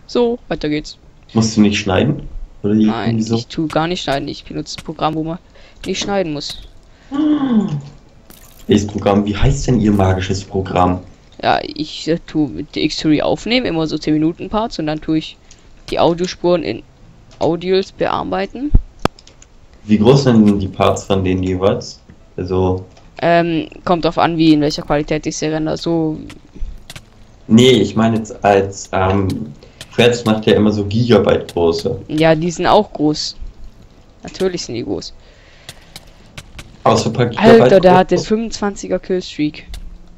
So, weiter geht's. Musst du nicht schneiden? Oder Nein, so? ich tue gar nicht schneiden. Ich benutze ein Programm, wo man nicht schneiden muss. Welches Programm? Wie heißt denn Ihr magisches Programm? Ja, ich tue mit der Xtory aufnehmen, immer so 10 Minuten Parts und dann tue ich die Audiospuren in Audios bearbeiten. Wie groß sind denn die Parts von denen jeweils? Also. Kommt drauf an, wie in welcher Qualität ich sie render. So. Nee, ich meine jetzt als Threads macht ja immer so Gigabyte große. Ja, die sind auch groß. Natürlich sind die groß. Außer paar Gigabyte. Alter, der hat den 25er Killstreak.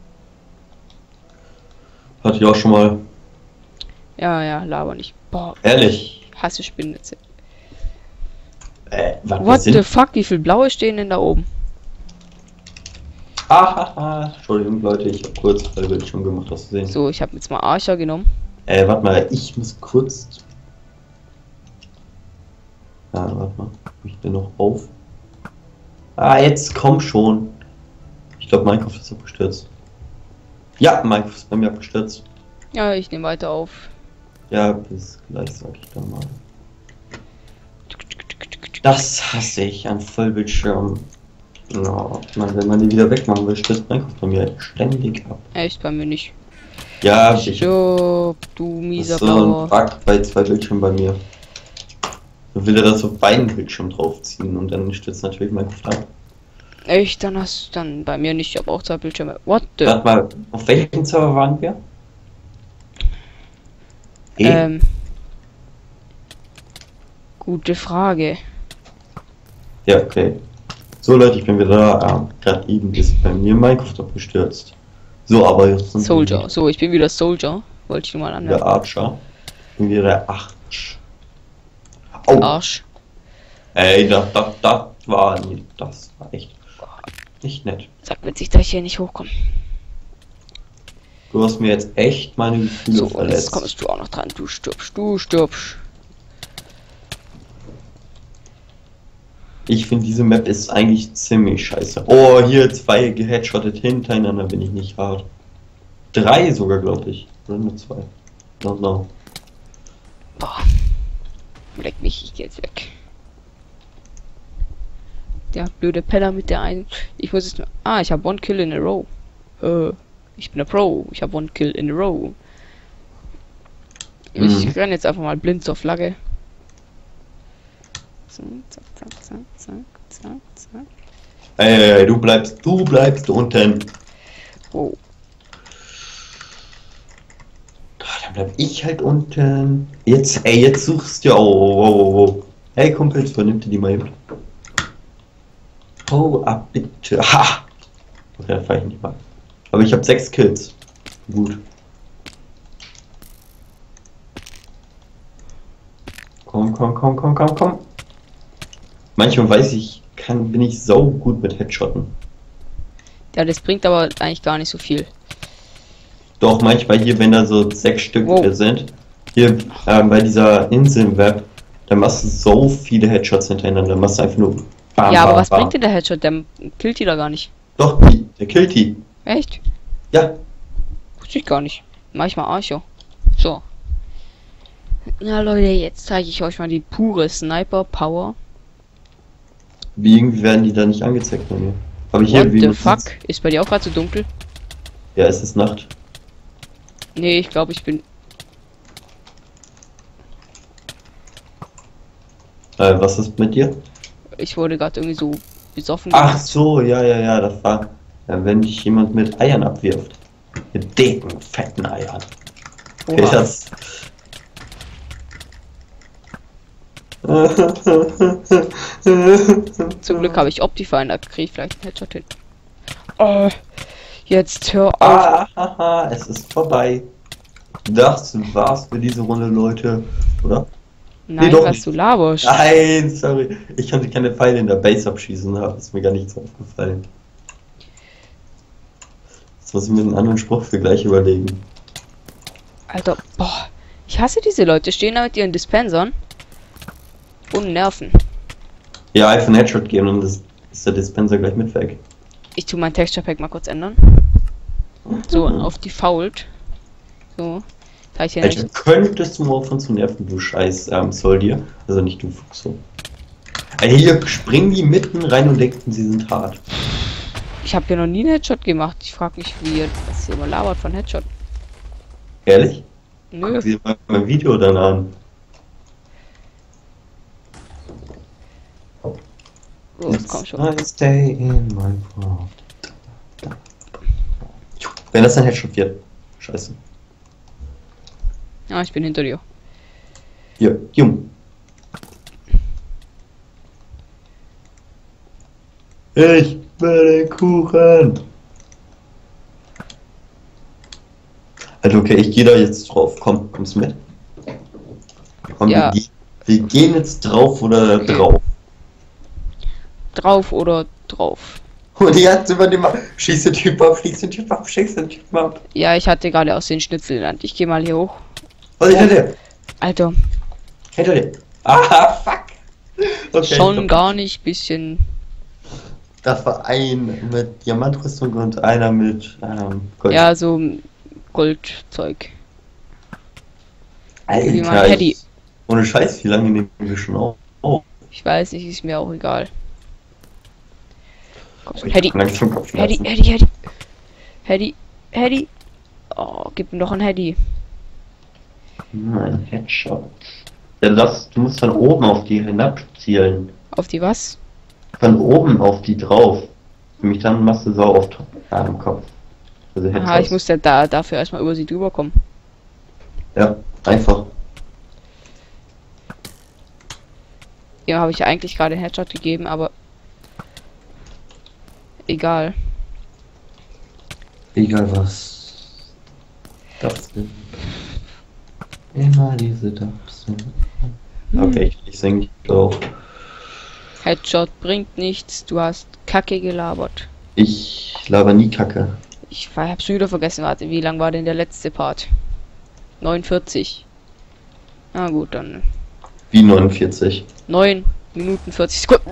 Hatte ich auch schon mal. Ja, laber nicht. Boah, Ehrlich? ich hasse Spinnennetze. Was What the fuck, wie viel blaue stehen denn da oben? Entschuldigung, Leute, ich habe kurz Bildschirm gemacht, das zu sehen. So, ich habe jetzt mal Archer genommen. Warte mal, ich muss kurz. Warte mal, hab ich denn noch auf? Jetzt komm schon. Ich glaube, Minecraft ist abgestürzt. Ja, Minecraft ist bei mir abgestürzt. Ja, ich nehme weiter auf. Ja, bis gleich, sag ich dann mal. Das hasse ich an Vollbildschirm. No, wenn man die wieder wegmachen will, stürzt Minecraft bei mir ständig ab. Echt, bei mir nicht. Ja, ich. So, du Das mieser ist so ein Blauer. Bug bei 2 Bildschirmen bei mir. Dann will er das auf beiden Bildschirmen draufziehen und dann stürzt natürlich Minecraft ab. Echt, dann bei mir nicht. Ich habe auch 2 Bildschirme. What the? Warte mal, auf welchem Server waren wir? Gute Frage. Ja, okay. So Leute, ich bin wieder da. Gerade eben ist bei mir Minecraft abgestürzt. So, aber jetzt sind Soldier. So, ich bin wieder Soldier. Wollte ich nur mal der anmerken. Archer. Ich bin wieder der Arsch. Oh, Arsch. ey, das war echt nicht nett. Sag witzig, dass ich hier nicht hochkomme. Du hast mir jetzt echt meine Gefühle So, jetzt verletzt. kommst du auch noch dran. Du stirbst. Ich finde, diese Map ist eigentlich ziemlich scheiße. Oh, hier 2 geheadshottet hintereinander, bin ich nicht hart. 3 sogar, glaube ich. Oder nur 2. No. Boah. Leck mich, ich geh jetzt weg. Der blöde Penner mit der einen. Ich muss jetzt. Ich habe 1 Kill in a row. Ich bin der Pro. Ich habe 1 Kill in a row. Ich renne jetzt einfach mal blind zur Flagge. So, zack. Ey, du bleibst unten. Oh. Dann bleib ich halt unten. Jetzt suchst du. Oh. Hey Kumpels, vernimm dir die mal eben. Oh, ab bitte. Ha! Okay, dann fahr ich nicht mal. Aber ich habe 6 Kills. Gut. Komm. Manchmal weiß ich, bin ich sau gut mit Headshotten. Ja, das bringt aber eigentlich gar nicht so viel. Doch, manchmal hier, wenn da so 6 Stück sind, hier bei dieser Insel-Web, dann machst du so viele Headshots hintereinander, dann machst du einfach nur bam, ja, aber bam, was bam. bringt denn der Headshot? Der killt die da gar nicht. Doch, der killt die. Echt? Ja. Wusste ich gar nicht. Manchmal Archer. So. Na Leute, jetzt zeige ich euch mal die pure Sniper-Power. Wie irgendwie werden die da nicht angezeigt bei mir. Aber hier, What wie the man fuck? sieht's- Ist bei dir auch gerade so dunkel? Ja, es ist Nacht. Nee, ich glaube, ich bin... Was ist mit dir? Ich wurde gerade irgendwie so besoffen. Ach so, ja, das war, wenn dich jemand mit Eiern abwirft. Mit dicken, fetten Eiern. Okay, Oha. das. Zum Glück habe ich Optifine, da kriege ich vielleicht einen Headshot hin. Oh, jetzt hör auf. Es ist vorbei. Das war's für diese Runde, Leute. Oder? Nein, doch was nicht. du laberst. Nein, sorry. Ich konnte keine Pfeile in der Base abschießen, da ist mir gar nichts aufgefallen. Jetzt muss ich mir einen anderen Spruch für gleich überlegen. Alter, boah. Ich hasse diese Leute. Stehen da mit ihren Dispensern und nerven. Ja, einfach einen Headshot geben und das ist der Dispenser gleich mit weg. Ich tue mein Texture Pack mal kurz ändern. So, auf Default. So. Da ich ja Alter, nicht. könntest du mal aufhören zu nerven, du Scheiß Soldier. Also nicht du Fuchs. Alter, hier springen die mitten rein und denken, sie sind hart. Ich habe ja noch nie einen Headshot gemacht. Ich frage mich, wie ihr das hier immer labert von Headshot. Ehrlich? Nö. Guck dir mal mein Video dann an. So, jetzt komm schon. Nice day in my world. Wenn das ein Headshot wird. Scheiße. Ja, ich bin hinter dir. Hier, Jung. Ich will den Kuchen. Also okay, ich gehe da jetzt drauf. Komm, kommst du mit? Komm, Ja. wir gehen jetzt drauf oder Okay. drauf. Drauf oder drauf. Und jetzt über den schießt den Typ ab, schießt den Typ ab, schießt den Typ ab. Ja, ich hatte gerade aus den Schnitzel genannt. Ich gehe mal hier hoch. Was ist der? Alter, Hinter dir. Ah, fuck. Okay, schon gar nicht bisschen. Das war ein mit Diamantrüstung und einer mit Gold. Ja, so Goldzeug. Alter, wie mein Paddy. Ohne Scheiß, wie lange nehmen wir schon auf? Oh, Ich weiß nicht, ist mir auch egal. Komm, ich Hedy. hab langsam Kopfschmerzen. Hedy. Oh, gib ihm doch ein Hedy. Ein Headshot. Ja, du musst von oben auf die hinabzielen. Auf die was? Von oben auf die drauf. Nämlich dann machst du so auf am Kopf. Also Aha, ich muss ja dafür erstmal über sie drüber kommen. Ja, einfach. Ja, habe ich eigentlich gerade einen Headshot gegeben, aber egal. Egal was. Das sind immer diese Dubs. Okay, ich singe auch. Headshot bringt nichts, du hast Kacke gelabert. Ich laber nie Kacke. Ich hab's schon wieder vergessen, warte, wie lang war denn der letzte Part? 49. Na gut, dann Wie 49. 9 Minuten 40 Sekunden.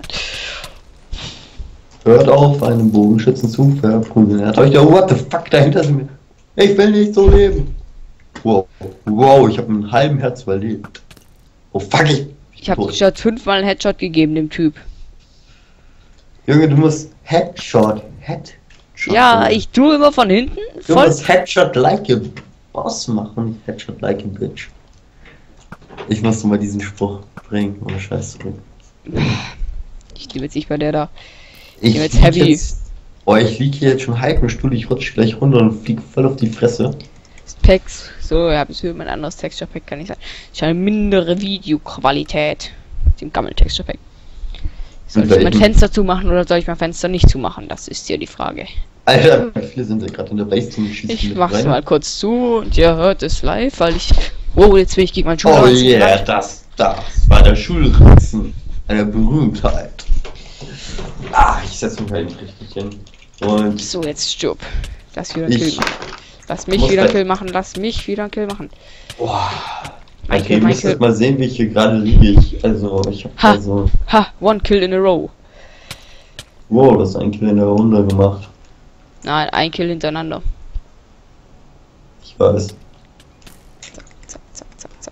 Hört auf, einem Bogenschützen zu verprügeln. Er hat euch da, what the fuck, dahinter sind wir. Ich will nicht so leben. Wow, wow, ich habe einen halben Herz überlebt. Oh fuck, Ich habe schon 5-mal einen Headshot gegeben, dem Typ. Junge, du musst Headshot. Ja, ich tue immer von hinten. Du Voll. musst Headshot like a Boss machen, nicht Headshot like a Bitch. Ich musste mal diesen Spruch bringen, ohne Scheiß zurück. Ich liebe jetzt nicht bei der da. Ich jetzt lieg heavy. Ich liege hier jetzt schon halb im Stuhl, ich rutsche gleich runter und fliege voll auf die Fresse. Packs. So, ja, bis mein anderes Texture Pack kann ich sagen. Ich habe eine mindere Videoqualität. Dem Gammel Texture Pack. Soll ich mein Fenster zumachen oder soll ich mein Fenster nicht zumachen? Das ist hier die Frage. Alter, wie viele sind da gerade in der Base zum Schießen? Ich mach's mal kurz zu und ihr hört es live, weil ich. Oh, jetzt bin ich gegen meinen Schuh. Oh yeah, das war der Schulritzen einer Berühmtheit. Ah, ich setze mich halt nicht richtig hin. Und So, jetzt stirb. Lass wieder einen Kill ich machen. Lass mich wieder einen Kill machen. Lass mich wieder einen Kill machen. boah. Mein Okay, Kill, ihr mein müsst Kill. jetzt mal sehen, wie ich hier gerade liege. Ich hab Ha. also. Ha, one Kill in a row. Wow, das ist ein Kill in der Runde gemacht. Nein, ein Kill hintereinander. Ich weiß. Zack, zack, zack, zack.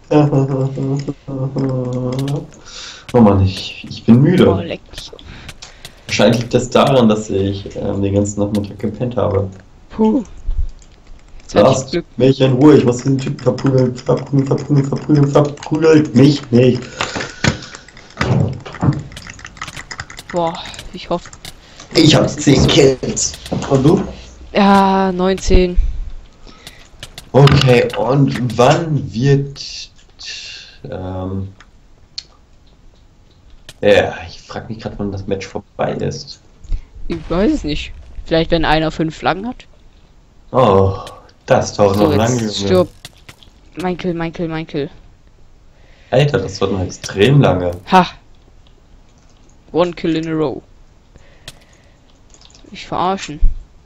Oh Mann, ich bin Oh, müde. leck mich. Wahrscheinlich liegt das daran, dass ich den ganzen Nachmittag gepennt habe. Puh. Jetzt hatte ich Lasst Glück. mich in Ruhe, ich muss den Typ verprügeln. Verprügelt mich nicht. Boah, ich hoffe. Ich hab 10 Kills. Und du? Ja, 19. Okay, und wann wird... ja, ich frag mich gerade, wann das Match vorbei ist. Ich weiß es nicht. Vielleicht, wenn einer 5 Flaggen hat. Oh, das dauert So, noch lange. jetzt Junge. stirb. Mein Kill, mein Kill, mein Kill. Alter, das dauert noch extrem lange. Ha. One Kill in a row. Ich verarschen.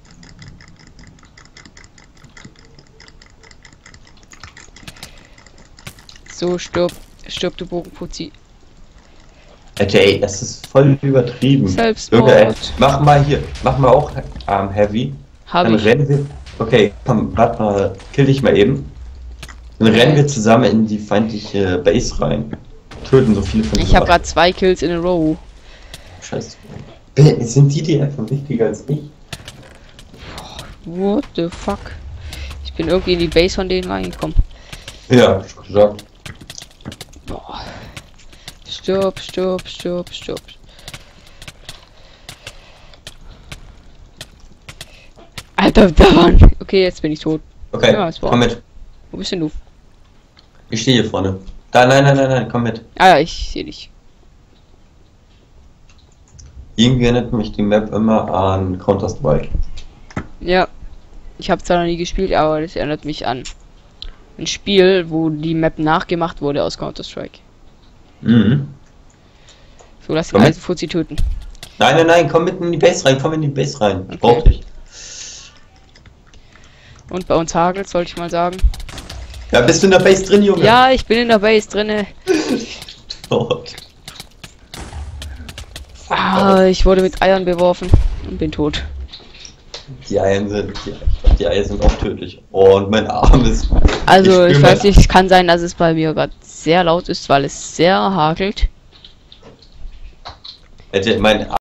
So, stirb du Bogenputzi. Alter, ey, das ist voll übertrieben. Selbstmord. Junge, ey, mach mal hier, mach mal auch Heavy. Hab Dann ich. rennen wir. Okay, komm, warte mal, kill dich mal eben. Dann rennen wir zusammen in die feindliche Base rein. Töten so viele von Ich habe gerade 2 Kills in a row. Scheiße. Sind die einfach wichtiger als ich? What the fuck? Ich bin irgendwie in die Base von denen reingekommen. Ja, schon gesagt. Boah. Stirb, stirb, stirb, stirb. Alter, da waren. Okay, jetzt bin ich tot. Okay, Ja, komm mit. Wo bist denn du? Ich stehe hier vorne. Da, nein, komm mit. Ah ja, ich sehe dich. Irgendwie erinnert mich die Map immer an Counter-Strike. Ja. Ich habe zwar noch nie gespielt, aber das erinnert mich an ein Spiel, wo die Map nachgemacht wurde aus Counter-Strike. Mhm. So, lass den Eisenfuzzi töten. Nein, komm mit in die Base rein, komm in die Base rein. Ich brauch dich. Und bei uns hagelt, sollte ich mal sagen. Ja, bist du in der Base drin, Junge? Ja, ich bin in der Base drinne. Ah, ich wurde mit Eiern beworfen und bin tot. Die Eier sind auch tödlich. Oh, und mein Arm ist... Also, ich weiß nicht, es kann sein, dass es bei mir gerade sehr laut ist, weil es sehr hagelt. Hätte mein